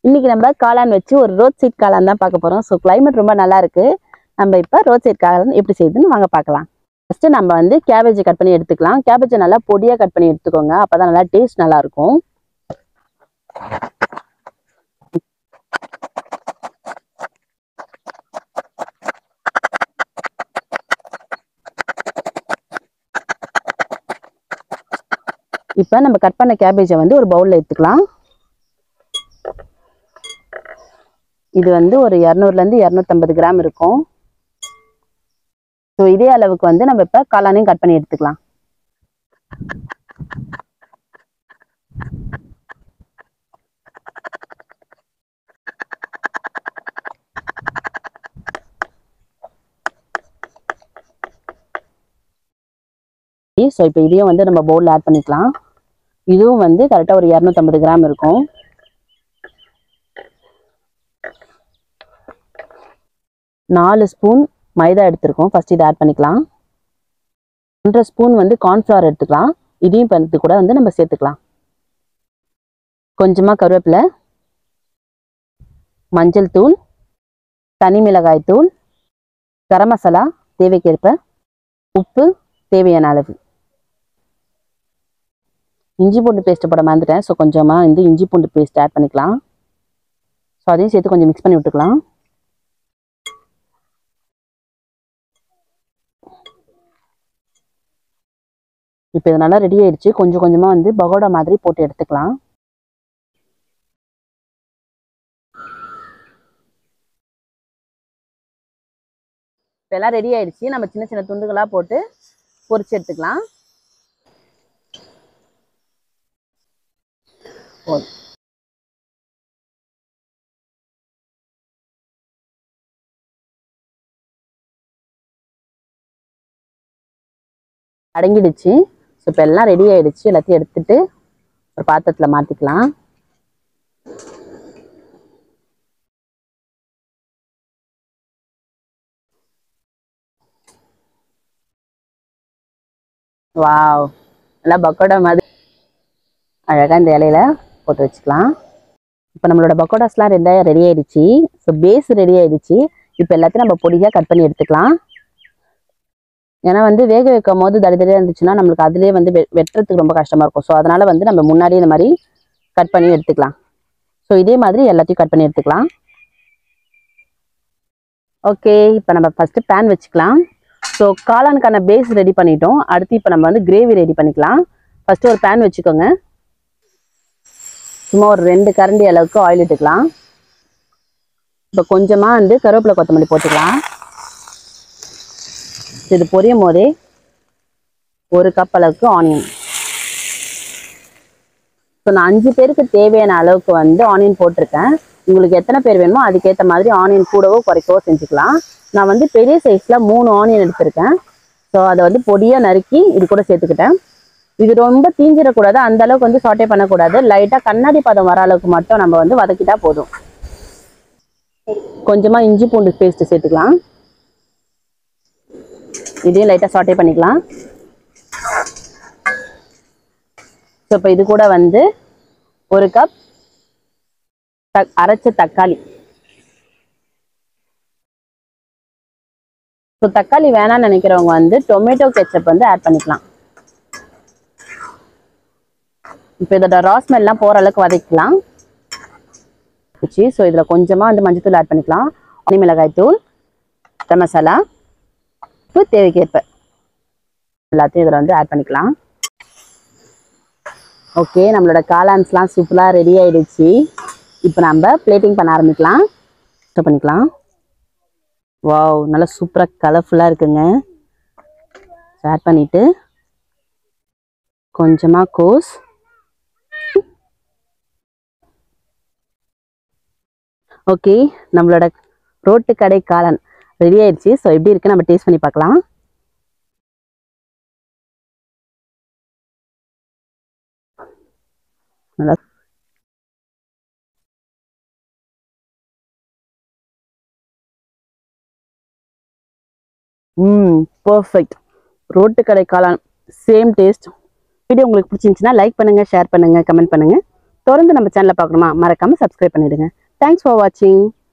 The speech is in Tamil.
இன்னைக்கு நம்ம காளான் வச்சு ஒரு ரோட் சைட் காளான் தான் பார்க்க போறோம். ஸோ கிளைமேட் ரொம்ப நல்லா இருக்கு. நம்ம இப்போ ரோட் சைட் காளான் எப்படி செய்யுதுன்னு வாங்க பார்க்கலாம். ஃபர்ஸ்ட் நம்ம வந்து கேபேஜ் கட் பண்ணி எடுத்துக்கலாம். கேபேஜை நல்லா பொடியா கட் பண்ணி எடுத்துக்கோங்க. அப்பதான் நல்லா டேஸ்ட் நல்லா இருக்கும். இப்போ நம்ம கட் பண்ண கேபேஜை வந்து ஒரு பவுல்ல எடுத்துக்கலாம். இது வந்து ஒரு 200 to 250 கிராம் இருக்கும். ஸோ இதே அளவுக்கு வந்து நம்ம இப்போ காளானையும் கட் பண்ணி எடுத்துக்கலாம். ஸோ இப்போ இதையும் வந்து நம்ம பவுலில் ஆட் பண்ணிக்கலாம். இதுவும் வந்து கரெக்டாக ஒரு 250 கிராம் இருக்கும். நாலு ஸ்பூன் மைதா எடுத்துருக்கோம். ஃபர்ஸ்ட் இதை ஆட் பண்ணிக்கலாம். 1.5 ஸ்பூன் வந்து கார்ன்ஃப்ளவர் எடுத்துக்கலாம். இதையும் பண்ணது கூட வந்து நம்ம சேர்த்துக்கலாம். கொஞ்சமாக கருவேப்பிலை, மஞ்சள் தூள், தனி மிளகாய் தூள், கரம் மசாலா தேவைக்கேற்ப, உப்பு தேவையான அளவு. இஞ்சி பூண்டு பேஸ்ட் போட மறந்துட்டேன். ஸோ கொஞ்சமாக வந்து இஞ்சி பூண்டு பேஸ்ட் ஆட் பண்ணிக்கலாம். ஸோ அதையும் சேர்த்து கொஞ்சம் மிக்ஸ் பண்ணி விட்டுக்கலாம். இப்போ இது நல்லா ரெடி ஆயிடுச்சு. கொஞ்சம் கொஞ்சமாக வந்து பகோடா மாதிரி போட்டு எடுத்துக்கலாம். இப்போ எல்லாம் ரெடி ஆயிடுச்சு. நம்ம சின்ன சின்ன துண்டுகளாக போட்டு பொரிச்சு எடுத்துக்கலாம். அடங்கிடுச்சு. ஸோ இப்போ எல்லாம் ரெடி ஆயிடுச்சு. எல்லாத்தையும் எடுத்துட்டு ஒரு பாத்திரத்தில் மாற்றிக்கலாம். வாவ், நல்லா பக்கோடா மாதிரி அழகாக இந்த இலையில போட்டு வச்சுக்கலாம். இப்போ நம்மளோட பக்கோடாஸ்லாம் ரெடி ஆயிடுச்சு. ஸோ பேஸ் ரெடி ஆயிடுச்சு. இப்போ எல்லாத்தையும் நம்ம பொடியாக கட் பண்ணி எடுத்துக்கலாம். ஏன்னா வந்து வேக வைக்கும் போது தடிதடியாக இருந்துச்சுன்னா நம்மளுக்கு அதுலேயே வந்து வெட்டுறதுக்கு ரொம்ப கஷ்டமாக இருக்கும். ஸோ அதனால் வந்து நம்ம முன்னாடியே இந்த மாதிரி கட் பண்ணி எடுத்துக்கலாம். ஸோ இதே மாதிரி எல்லாத்தையும் கட் பண்ணி எடுத்துக்கலாம். ஓகே, இப்போ நம்ம ஃபஸ்ட்டு பேன் வச்சுக்கலாம். ஸோ காளானுக்கான பேஸ் ரெடி பண்ணிட்டோம். அடுத்து இப்போ நம்ம வந்து கிரேவி ரெடி பண்ணிக்கலாம். ஃபஸ்ட்டு ஒரு பேன் வச்சுக்கோங்க. சும்மா ஒரு 2 கரண்டி அளவுக்கு ஆயில் இட்டுக்கலாம். இப்போ கொஞ்சமாக வந்து கருவேப்பிலை கொத்தமல்லி போட்டுக்கலாம். இது பொரியும் போதே 1 கப் அளவுக்கு ஆனியன். ஸோ நான் 5 பேருக்கு தேவையான அளவுக்கு வந்து ஆனியன் போட்டிருக்கேன். உங்களுக்கு எத்தனை பேர் வேணுமோ அதுக்கேற்ற மாதிரி ஆனியன் கூடவோ குறைக்கவோ செஞ்சுக்கலாம். நான் வந்து பெரிய சைஸில் 3 ஆனியன் எடுத்திருக்கேன். ஸோ அதை வந்து பொடியாக நறுக்கி இது கூட சேர்த்துக்கிட்டேன். இது ரொம்ப தீஞ்சிடக்கூடாது, அந்த அளவுக்கு வந்து சாட்டே பண்ணக்கூடாது. லைட்டாக கண்ணாடி பதம் வர அளவுக்கு மட்டும் நம்ம வந்து வதக்கிட்டா போதும். கொஞ்சமாக இஞ்சி பூண்டு பேஸ்ட்டு சேர்த்துக்கலாம். இதையும் லைட்டாக சாட்டே பண்ணிக்கலாம். ஸோ இப்போ இது கூட வந்து 1 கப் அரைச்ச தக்காளி. ஸோ தக்காளி வேணாம்னு நினைக்கிறவங்க வந்து டொமேட்டோ கெச்சப் வந்து ஆட் பண்ணிக்கலாம். இப்போ இதோட ரா ஸ்மெல்லாம் போகிற அளவுக்கு வதக்கலாம். ஸோ இதில் கொஞ்சமாக வந்து மஞ்சத்தூள் ஆட் பண்ணிக்கலாம். தனி மிளகாய் தூள், கரம் மசாலா, உப்பு தேவைக்கேற்ப எல்லாத்தையும் இதில் வந்து ஆட் பண்ணிக்கலாம். ஓகே, நம்மளோட காளான்ஸ்லாம் சூப்பராக ரெடி ஆயிடுச்சு. இப்போ நம்ம பிளேட்டிங் பண்ண ஆரம்பிக்கலாம். பண்ணிக்கலாம். வாவ், நல்லா சூப்பராக கலர்ஃபுல்லாக இருக்குங்க. ஆட் பண்ணிவிட்டு கொஞ்சமாக கோஸ், ஓகே, நம்மளோட ரோட்டு கடை காளான் ரெடி ஆயிடுச்சு. ஸோ எப்படி இருக்கு நம்ம டேஸ்ட் பண்ணி பார்க்கலாம். நல்லா பர்ஃபெக்ட் ரோட்டு கடை காளான், சேம் டேஸ்ட். வீடியோ உங்களுக்கு பிடிச்சிருந்துச்சுன்னா லைக் பண்ணுங்க, ஷேர் பண்ணுங்க, கமெண்ட் பண்ணுங்க. தொடர்ந்து நம்ம சேனலை பார்க்கணுமா மறக்காம சப்ஸ்கிரைப் பண்ணிடுங்க. தேங்க்ஸ் ஃபார் வாட்சிங்.